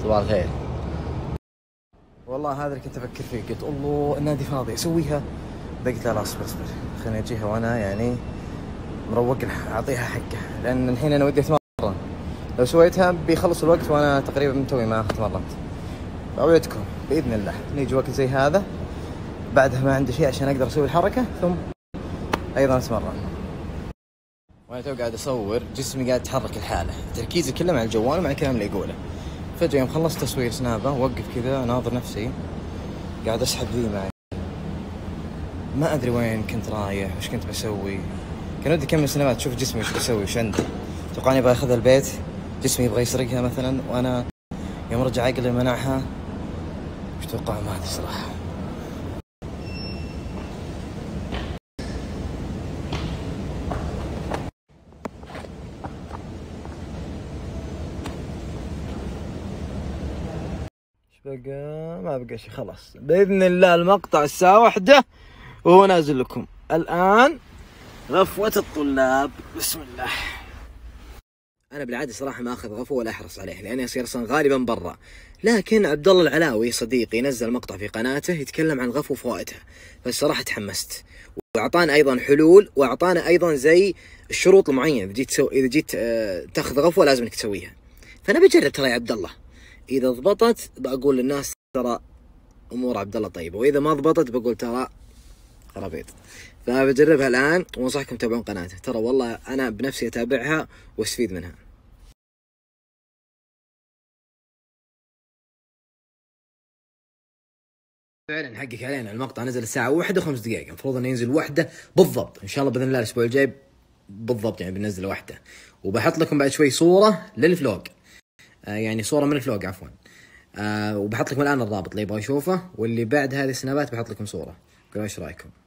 صباح الخير. والله هذا اللي كنت افكر فيه، قلت الله النادي فاضي اسويها، قلت لا اصبر خليني اجيها وانا يعني مروق اعطيها حقه، لان الحين انا ودي اتمرن، لو سويتها بيخلص الوقت وانا تقريبا توي ما تمرنت. فاوعدكم باذن الله نيجي وقت زي هذا بعدها ما عندي شيء عشان اقدر اسوي الحركه ثم ايضا اتمرن. وانا تو قاعد اصور جسمي قاعد يتحرك لحاله، تركيزي كله مع الجوال ومع الكلام اللي يقوله. فجأة يوم خلصت تصوير سنابه وقف كذا اناظر نفسي قاعد اسحب ذي معي، ما ادري وين كنت رايح وش كنت بسوي. كان ودي اكمل سنابات اشوف جسمي وش بسوي وش عندي. توقعني ابغى اخذها البيت، جسمي يبغى يسرقها مثلا، وانا يوم رجع عقلي منعها. وش توقع؟ ما ادري صراحه. بقى ما بقى شيء، خلاص باذن الله المقطع الساعه 1 وهو نازل لكم. الان غفوه الطلاب، بسم الله. انا بالعاده صراحه ما اخذ غفوه ولا احرص عليه لاني اصير اصلا غالبا برا، لكن عبد الله العلاوي صديقي نزل مقطع في قناته يتكلم عن الغفو وفوائدها، فالصراحه تحمست واعطانا ايضا حلول واعطانا ايضا زي الشروط المعينه اذا جيت تاخذ غفوه لازم انك تسويها. فانا بجرب ترى يا عبد الله، اذا ضبطت بقول للناس ترى امور عبد الله طيبه، واذا ما ضبطت بقول ترى خرابيط. فبجربها الان وانصحكم تتابعون قناته، ترى والله انا بنفسي اتابعها واستفيد منها. فعلا حقك علينا، المقطع نزل الساعه 1:05، المفروض انه ينزل 1 بالضبط، ان شاء الله باذن الله الاسبوع الجاي بالضبط يعني بننزل 1. وبحط لكم بعد شوي صوره للفلوج، يعني صوره من الفلوج عفوا، وبحط لكم الان الرابط اللي يبغى يشوفه، واللي بعد هذه السنابات بحط لكم صوره. قولوا ايش رايكم؟